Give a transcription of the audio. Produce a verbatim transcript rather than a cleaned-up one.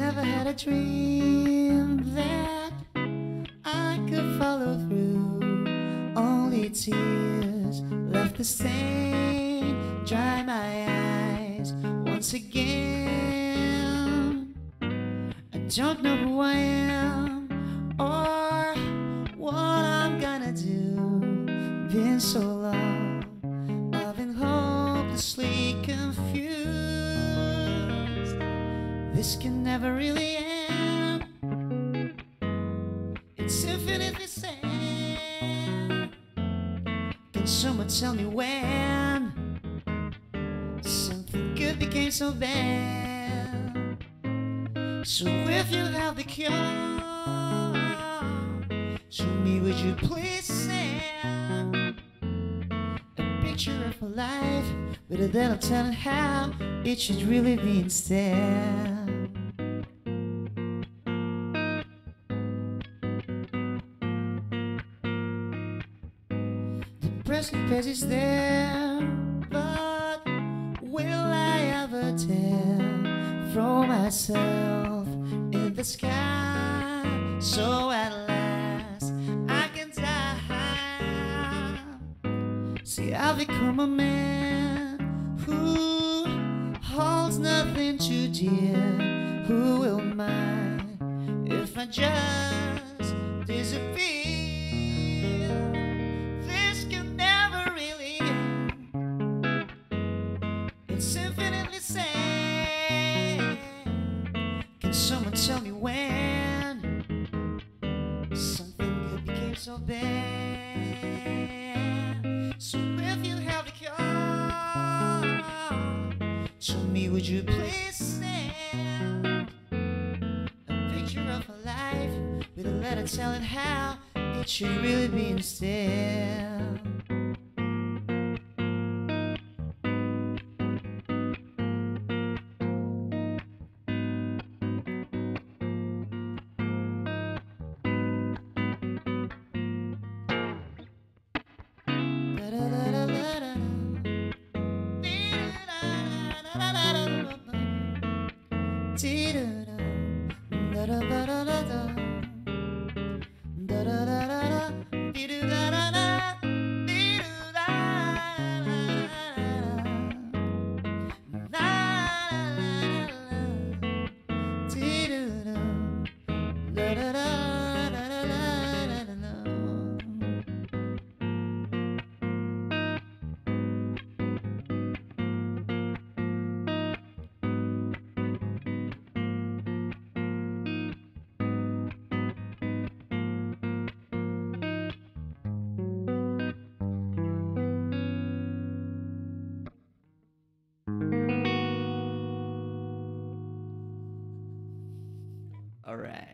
never had a dream that I could follow through. Only tears left the stain, dry my eyes once again. I don't know who I am or what I'm gonna do. Been so long, I've been hopelessly confused. This can never really end. It's infinitely sad. Can someone tell me when something good became so bad? So if you have the cure, show me, would you please send a picture of my life with a little telling how it should really be instead. The precipice is there, but will I ever dare throw myself in the sky so at last I can die? See, I've become a man who holds nothing too dear. Who will mind if I just disappear? This can never really end. It's infinitely sad. Can someone tell me when something good became so bad? So if you have the cure, to me, would you please send a picture of a life with a letter telling how it should really be instead? All right.